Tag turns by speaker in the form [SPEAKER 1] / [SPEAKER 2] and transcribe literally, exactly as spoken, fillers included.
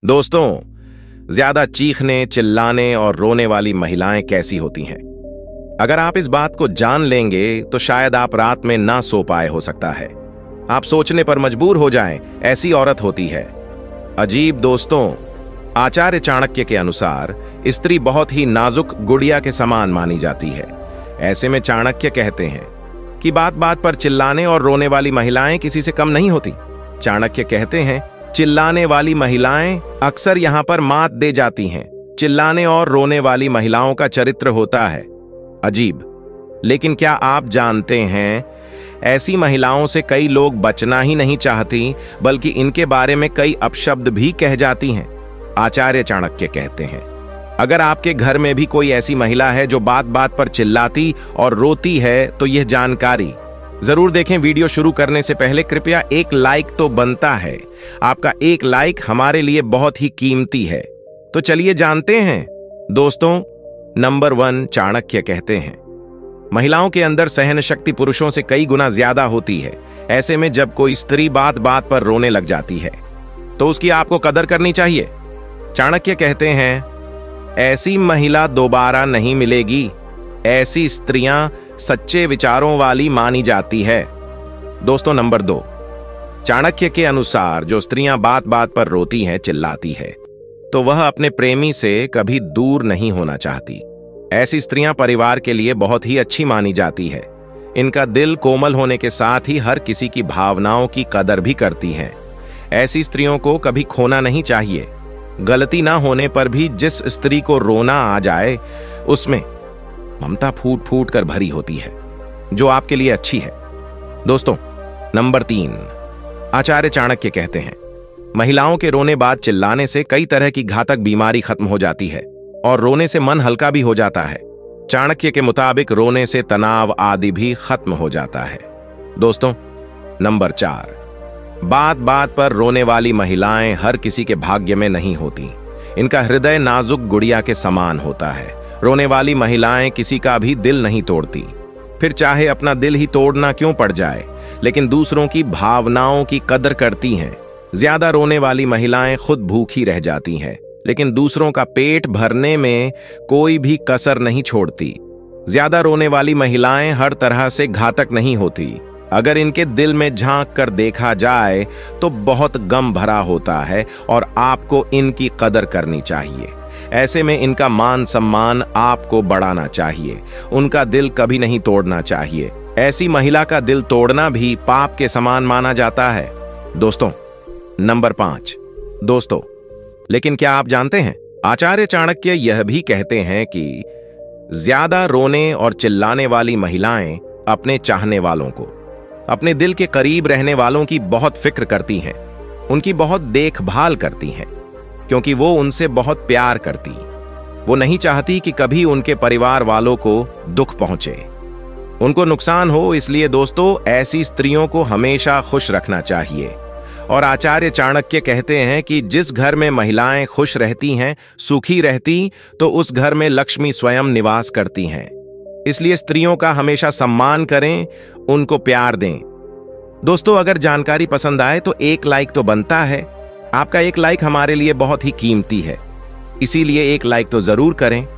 [SPEAKER 1] दोस्तों, ज्यादा चीखने, चिल्लाने और रोने वाली महिलाएं कैसी होती हैं? अगर आप इस बात को जान लेंगे तो शायद आप रात में ना सो पाए, हो सकता है आप सोचने पर मजबूर हो जाएं, ऐसी औरत होती है अजीब। दोस्तों, आचार्य चाणक्य के अनुसार स्त्री बहुत ही नाजुक गुड़िया के समान मानी जाती है। ऐसे में चाणक्य कहते हैं कि बात बात पर चिल्लाने और रोने वाली महिलाएं किसी से कम नहीं होती। चाणक्य कहते हैं, चिल्लाने वाली महिलाएं अक्सर यहां पर मात दे जाती हैं। चिल्लाने और रोने वाली महिलाओं का चरित्र होता है अजीब। लेकिन क्या आप जानते हैं, ऐसी महिलाओं से कई लोग बचना ही नहीं चाहती, बल्कि इनके बारे में कई अपशब्द भी कह जाती हैं। आचार्य चाणक्य कहते हैं, अगर आपके घर में भी कोई ऐसी महिला है जो बात बात पर चिल्लाती और रोती है, तो यह जानकारी जरूर देखें। वीडियो शुरू करने से पहले कृपया एक लाइक तो बनता है। आपका एक लाइक हमारे लिए बहुत ही कीमती है। तो चलिए जानते हैं। दोस्तों, नंबर वन, चाणक्य कहते हैं, महिलाओं के अंदर सहन शक्ति पुरुषों से कई गुना ज्यादा होती है। ऐसे में जब कोई स्त्री बात बात पर रोने लग जाती है तो उसकी आपको कदर करनी चाहिए। चाणक्य कहते हैं, ऐसी महिला दोबारा नहीं मिलेगी। ऐसी स्त्रियां सच्चे विचारों वाली मानी जाती है। दोस्तों, नंबर दो, चाणक्य के अनुसार जो स्त्रियां बात बात पर रोती हैं, चिल्लाती है, तो वह अपने प्रेमी से कभी दूर नहीं होना चाहती। ऐसी स्त्रियां परिवार के लिए बहुत ही अच्छी मानी जाती है। इनका दिल कोमल होने के साथ ही हर किसी की भावनाओं की कदर भी करती हैं। ऐसी स्त्रियों को कभी खोना नहीं चाहिए। गलती ना होने पर भी जिस स्त्री को रोना आ जाए, उसमें ममता फूट फूट कर भरी होती है, जो आपके लिए अच्छी है। दोस्तों, नंबर तीन, आचार्य चाणक्य कहते हैं, महिलाओं के रोने बाद चिल्लाने से कई तरह की घातक बीमारी खत्म हो जाती है और रोने से मन हल्का भी हो जाता है। चाणक्य के मुताबिक रोने से तनाव आदि भी खत्म हो जाता है। दोस्तों, नंबर चार, बात बात पर रोने वाली महिलाएं हर किसी के भाग्य में नहीं होती। इनका हृदय नाजुक गुड़िया के समान होता है। रोने वाली महिलाएं किसी का भी दिल नहीं तोड़ती, फिर चाहे अपना दिल ही तोड़ना क्यों पड़ जाए, लेकिन दूसरों की भावनाओं की कदर करती हैं। ज्यादा रोने वाली महिलाएं खुद भूखी रह जाती हैं, लेकिन दूसरों का पेट भरने में कोई भी कसर नहीं छोड़ती। ज्यादा रोने वाली महिलाएं हर तरह से घातक नहीं होती। अगर इनके दिल में झांक कर देखा जाए तो बहुत गम भरा होता है और आपको इनकी कदर करनी चाहिए। ऐसे में इनका मान सम्मान आपको बढ़ाना चाहिए। उनका दिल कभी नहीं तोड़ना चाहिए। ऐसी महिला का दिल तोड़ना भी पाप के समान माना जाता है। दोस्तों, नंबर पांच, दोस्तों, लेकिन क्या आप जानते हैं, आचार्य चाणक्य यह भी कहते हैं कि ज्यादा रोने और चिल्लाने वाली महिलाएं अपने चाहने वालों को, अपने दिल के करीब रहने वालों की बहुत फिक्र करती हैं, उनकी बहुत देखभाल करती हैं, क्योंकि वो उनसे बहुत प्यार करती। वो नहीं चाहती कि कभी उनके परिवार वालों को दुख पहुंचे, उनको नुकसान हो। इसलिए दोस्तों, ऐसी स्त्रियों को हमेशा खुश रखना चाहिए। और आचार्य चाणक्य कहते हैं कि जिस घर में महिलाएं खुश रहती हैं, सुखी रहती, तो उस घर में लक्ष्मी स्वयं निवास करती हैं। इसलिए स्त्रियों का हमेशा सम्मान करें, उनको प्यार दें। दोस्तों, अगर जानकारी पसंद आए तो एक लाइक तो बनता है। आपका एक लाइक हमारे लिए बहुत ही कीमती है, इसीलिए एक लाइक तो जरूर करें।